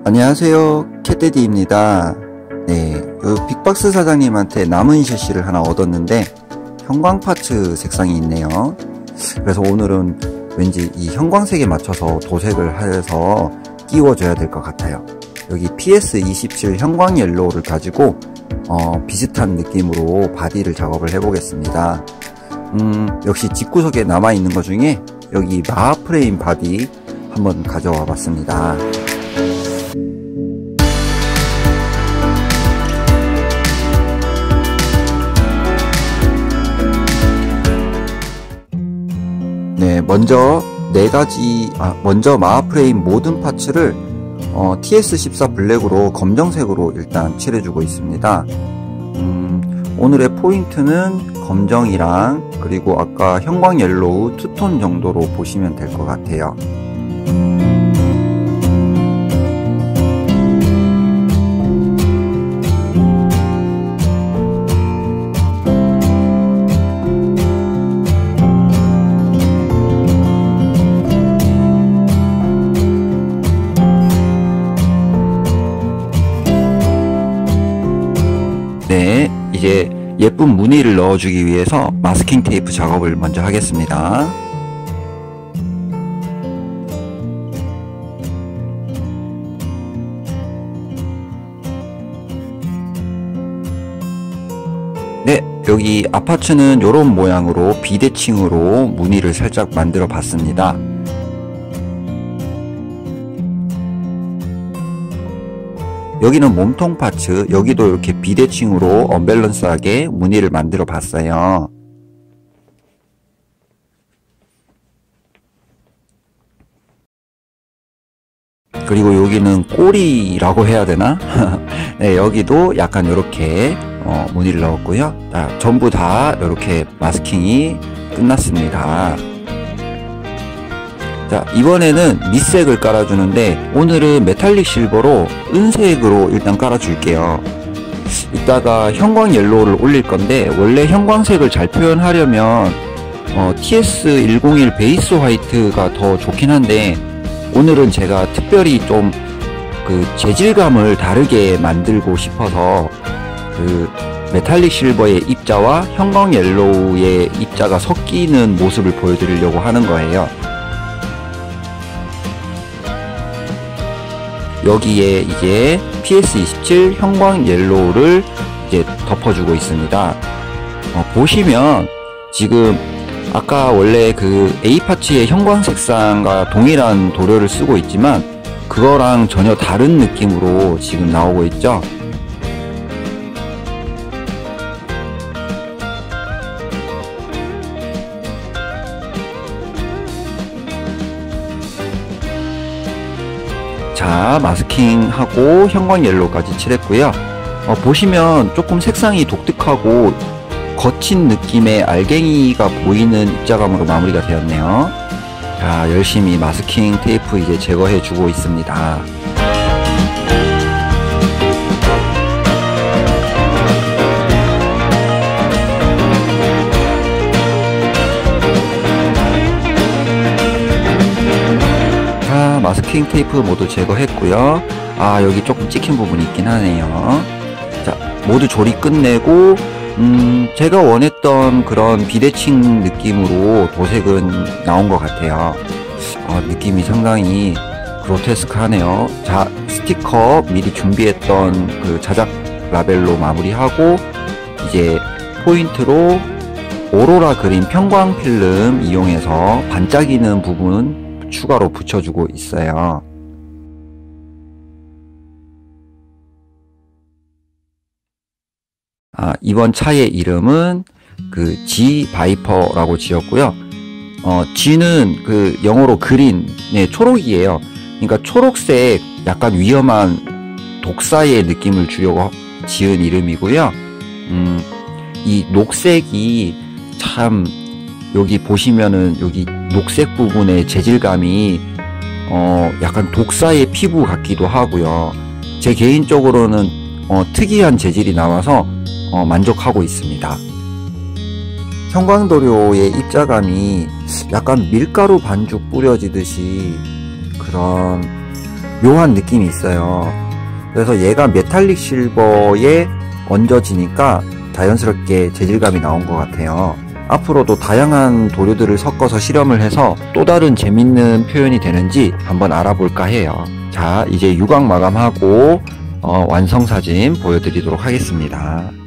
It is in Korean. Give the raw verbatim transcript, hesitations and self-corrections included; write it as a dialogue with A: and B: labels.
A: 안녕하세요, 캣데디입니다. 네, 요 빅박스 사장님한테 남은 실시를 하나 얻었는데 형광 파츠 색상이 있네요. 그래서 오늘은 왠지 이 형광색에 맞춰서 도색을 해서 끼워줘야 될 것 같아요. 여기 피에스 이십칠 형광 옐로우를 가지고 어, 비슷한 느낌으로 바디를 작업을 해보겠습니다. 음, 역시 집구석에 남아있는 것 중에 여기 마하 프레임 바디 한번 가져와 봤습니다. 네, 먼저 네 가지, 아, 먼저 마하 프레임 모든 파츠를 어, 티에스 십사 블랙으로 검정색으로 일단 칠해주고 있습니다. 음, 오늘의 포인트는 검정이랑 그리고 아까 형광 옐로우 투톤 정도로 보시면 될 것 같아요. 네, 이제 예쁜 무늬를 넣어주기 위해서 마스킹 테이프 작업을 먼저 하겠습니다. 네, 여기 앞파츠는 이런 모양으로 비대칭으로 무늬를 살짝 만들어 봤습니다. 여기는 몸통 파츠, 여기도 이렇게 비대칭으로 언밸런스하게 무늬를 만들어 봤어요. 그리고 여기는 꼬리라고 해야 되나? 네, 여기도 약간 이렇게 어, 무늬를 넣었고요. 자, 전부 다 이렇게 마스킹이 끝났습니다. 자, 이번에는 밑색을 깔아주는데 오늘은 메탈릭 실버로 은색으로 일단 깔아줄게요. 이따가 형광 옐로우를 올릴 건데 원래 형광색을 잘 표현하려면 어, 티에스 백일 베이스 화이트가 더 좋긴 한데 오늘은 제가 특별히 좀 그 재질감을 다르게 만들고 싶어서 그 메탈릭 실버의 입자와 형광 옐로우의 입자가 섞이는 모습을 보여드리려고 하는 거예요. 여기에 이제 피에스 이십칠 형광 옐로우를 이제 덮어주고 있습니다. 어, 보시면 지금 아까 원래 그 A 파츠의 형광 색상과 동일한 도료를 쓰고 있지만 그거랑 전혀 다른 느낌으로 지금 나오고 있죠. 자, 마스킹하고 형광 옐로우까지 칠했고요. 어, 보시면 조금 색상이 독특하고 거친 느낌의 알갱이가 보이는 입자감으로 마무리가 되었네요. 자, 열심히 마스킹 테이프 이제 제거해 주고 있습니다. 마스킹 테이프 모두 제거했고요. 아, 여기 조금 찍힌 부분이 있긴 하네요. 자, 모두 조리 끝내고 음, 제가 원했던 그런 비대칭 느낌으로 도색은 나온 것 같아요. 어, 느낌이 상당히 그로테스크하네요. 자, 스티커 미리 준비했던 그 자작 라벨로 마무리하고 이제 포인트로 오로라 그린 편광 필름 이용해서 반짝이는 부분 추가로 붙여주고 있어요. 아, 이번 차의 이름은 그 G 바이퍼라고 지었고요. 어, G는 그 영어로 그린의 초록이에요. 그러니까 초록색 약간 위험한 독사의 느낌을 주려고 지은 이름이고요. 음, 이 녹색이 참 여기 보시면은 여기 녹색 부분의 재질감이 어 약간 독사의 피부 같기도 하고요. 제 개인적으로는 어 특이한 재질이 나와서 어 만족하고 있습니다. 형광도료의 입자감이 약간 밀가루 반죽 뿌려지듯이 그런 묘한 느낌이 있어요. 그래서 얘가 메탈릭 실버에 얹어지니까 자연스럽게 재질감이 나온 것 같아요. 앞으로도 다양한 도료들을 섞어서 실험을 해서 또 다른 재밌는 표현이 되는지 한번 알아볼까 해요. 자, 이제 유광 마감하고 어, 완성 사진 보여드리도록 하겠습니다.